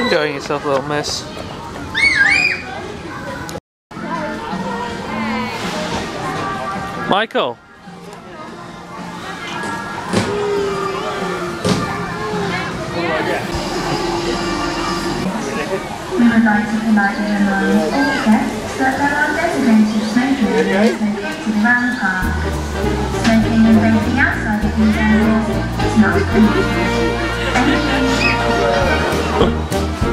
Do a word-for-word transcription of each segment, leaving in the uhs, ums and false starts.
enjoying yourself, little miss? Michael? We would like to politely remind all guests that there are designated smoking areas located around the park. Smoking and vaping outside of these areas is not permitted. Thank you.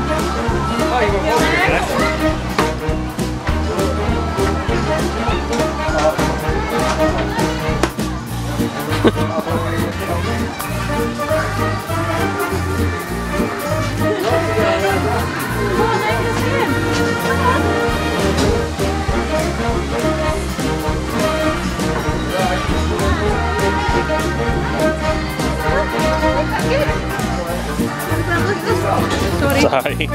Sorry.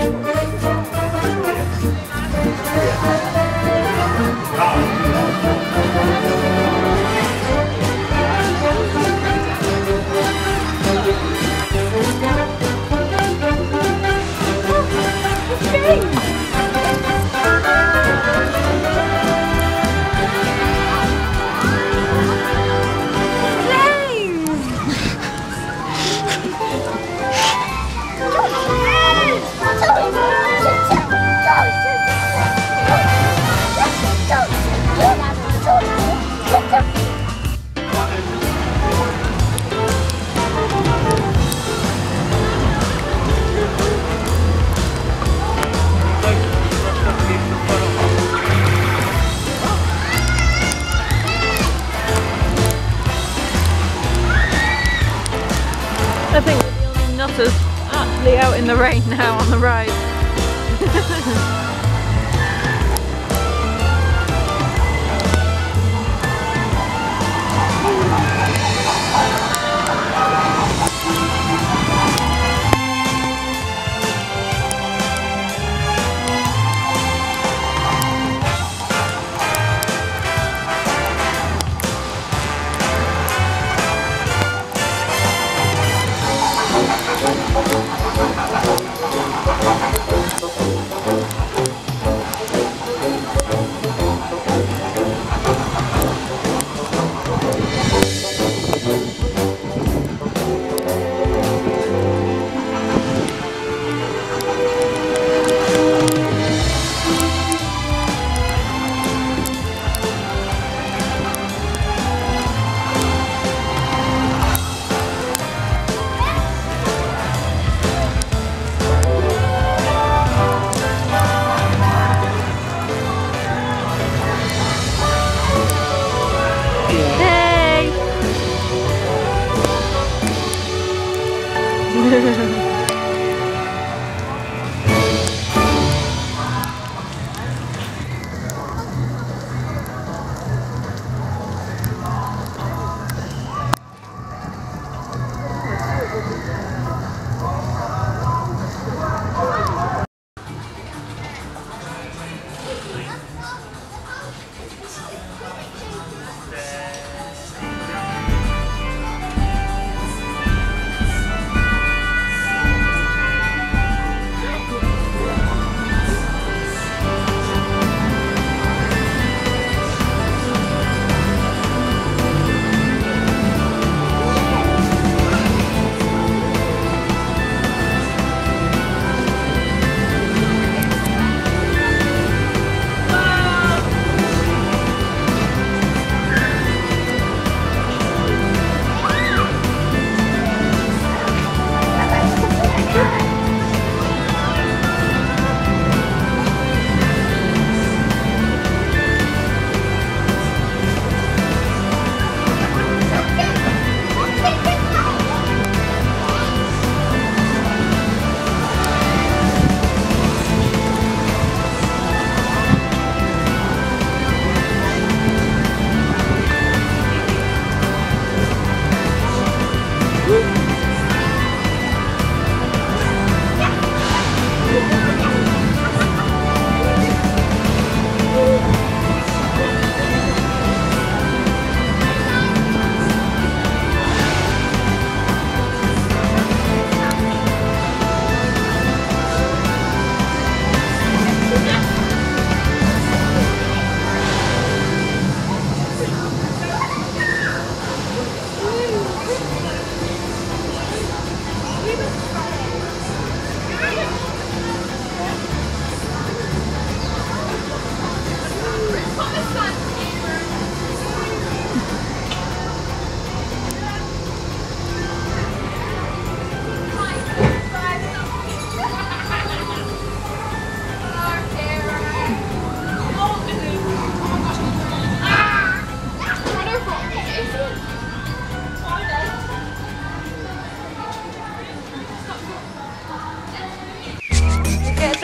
I think we're the only nutters actually out in the rain now on the ride.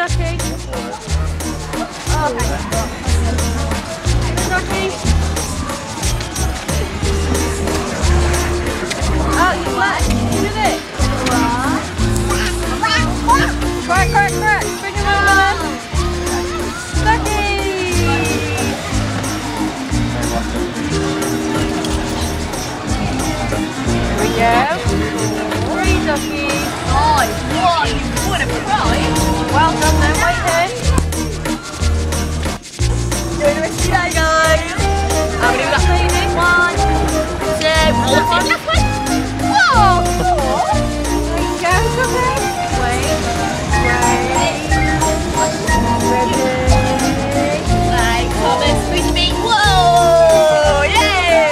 Ducky. Oh, okay. Ducky. Oh, you let you did it. Crack, crack, crack. Bring him over then. Ducky. Here we go. Three duckies. Nice. One. What a prize. Well done then, wait here. Doing the rest of the day, guys. How many last lady? One, two, last one. Last one. Whoa. There you go, Ducky. Wait. Wait. Ready. Like, Thomas, with me. Whoa. Yay.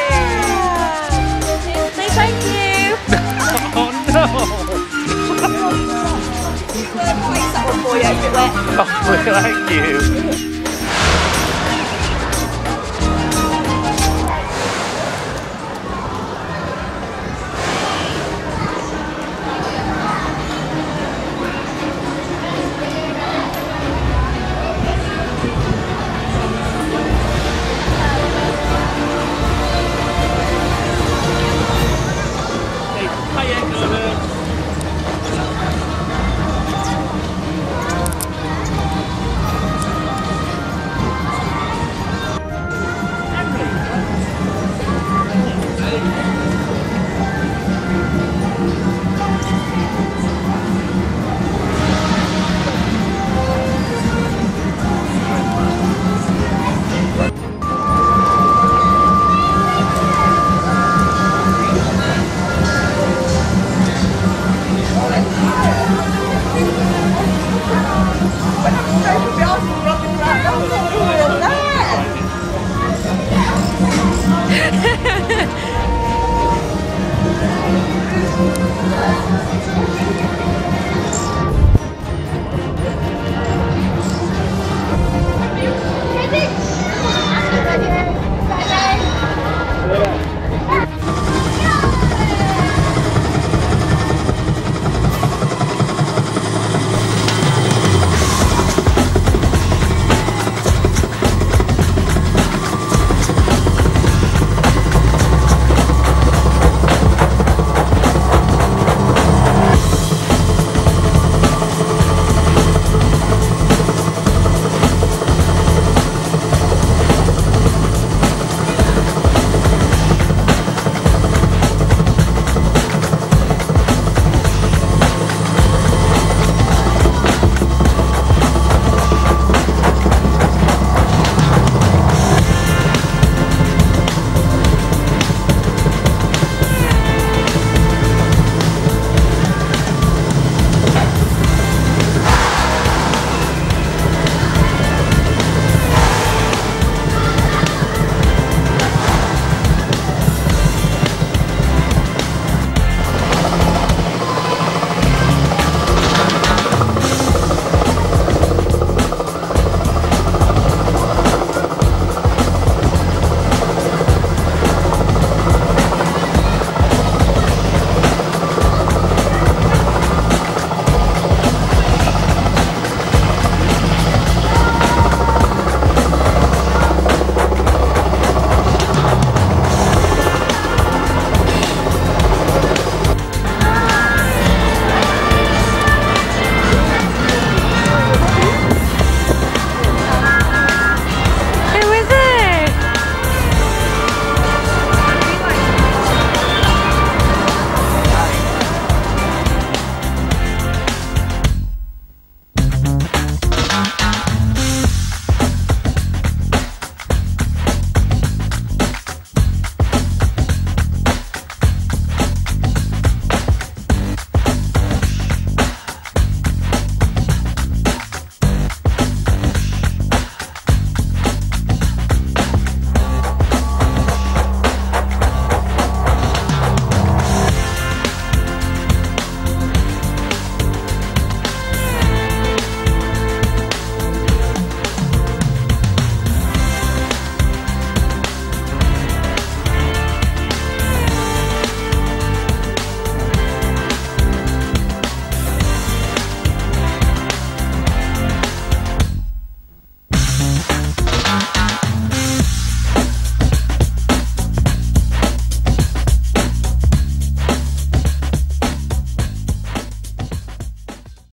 Say thank you. Oh no! That one for you, a bit wet. Oh, thank you. Hey, hi, Edgar.